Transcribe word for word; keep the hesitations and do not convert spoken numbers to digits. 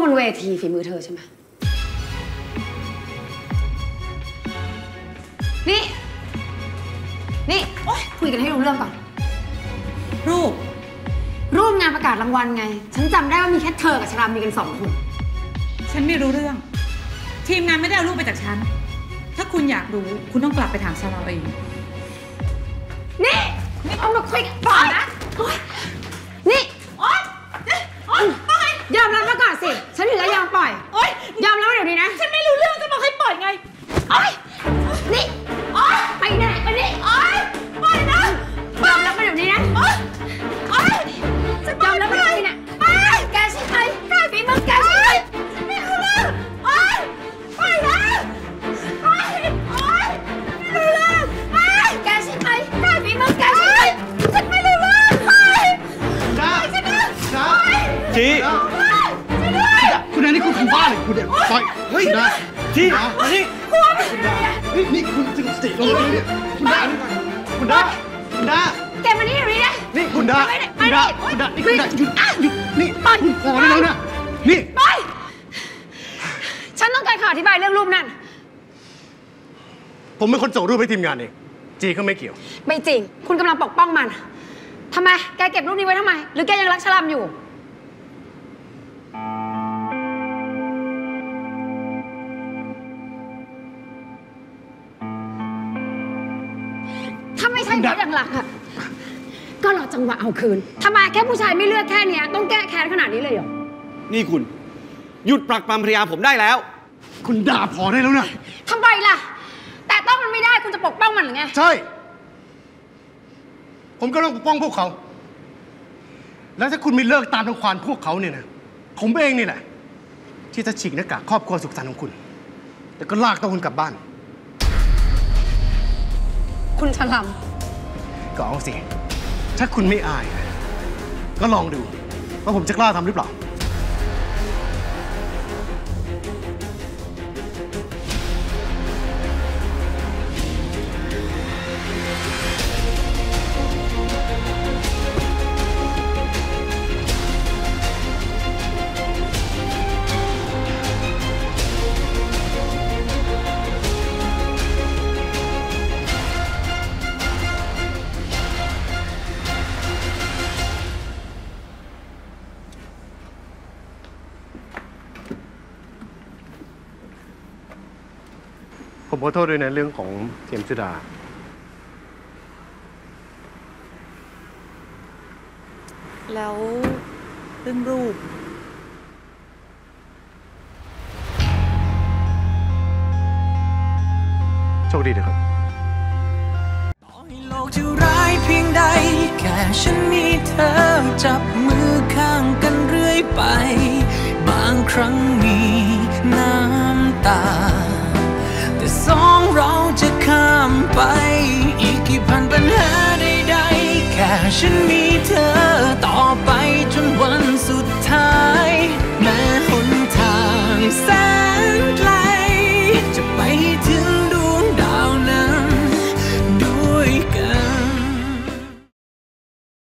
บนเวทีฝีมือเธอใช่ไหมนี่นี่คุยกันให้รู้เรื่องก่อนรูปรูปงานประกาศรางวัลไงฉันจำได้ว่ามีแค่เธอกับชรามมีกันสองคนฉันไม่รู้เรื่องทีมงานไม่ได้เอารูปไปจากฉันถ้าคุณอยากรู้คุณต้องกลับไปถามชรามเองนี่เอามาคุยกันก่อนนะนี่ยอมรับมาก่อนสิฉันถึงจะยอมปล่อยยอมรับเดี๋ยวนี้นะฉันไม่รู้เรื่องจะบอกให้ปล่อยไงนี่ไปไหนมานี่ปล่อยนะยอมรับมาเดี๋ยวนี้นะยอมรับมาเดี๋ยวนี้นะแกใช่ไหมแกฝีมือแกใช่ไหมไม่รู้เรื่องปล่อยนะไม่รู้เรื่องแกใช่ไหมแกฝีมือแกใช่ไหมฉันไม่รู้เรื่องจีคุณนายนี่คุณทำบ้าเลยคุณเนี่ยปล่อยเฮ้ยนะจีมานี่คุณดาเฮ้ยนี่คุณสงบสติลงเลยเนี่ยคุณดาคุณดาคุณดาแกมานี่เดี๋ยวนี้นะนี่คุณดาคุณดาคุณดานี่คุณดาหยุดหยุดนี่คุณพอได้แล้วนะนี่ไปฉันต้องการขออธิบายเรื่องรูปนั่นผมเป็นคนส่งรูปให้ทีมงานเองจีก็ไม่เกี่ยวไม่จริงคุณกำลังปกป้องมันทำไมแกเก็บรูปนี้ไว้ทำไมหรือแกยังรักชรามอยู่ถ้าไม่ใช่เพราะอย่างหลักอะก็รอจังหวะเอาคืนทำไมแค่ผู้ชายไม่เลือกแค่นี้ต้องแก้แค้นขนาดนี้เลยเหรอนี่คุณหยุดปรักปรำภรรยาผมได้แล้วคุณด่าพอได้แล้วนะทำไมล่ะแต่ต้องมันไม่ได้คุณจะปกป้องมันหรือไงใช่ผมก็ต้องปกป้องพวกเขาแล้วถ้าคุณไม่เลิกตามรังควานพวกเขาเนี่ยนะผมเองนี่แหละที่จะฉีกหน้ากากครอบครัวสุขสันต์ของคุณแต่ก็ลากตัวคุณกลับบ้านคุณชรามก็เอาสิถ้าคุณไม่อายก็ลองดูว่าผมจะกล้าทำหรือเปล่าผมขอโทษด้วยนะเรื่องของเข็มสุดาแล้วเรื่องรูปโชคดีนะครับต่อให้โลกจะร้ายเพียงใดแค่ฉันมีเธอจับมือข้างกันเรื่อยไปบางครั้งมีน้ำตาแต่สองเราจะข้ามไปอีกกี่พันปัญหาใดๆแค่ฉันมีเธอต่อไป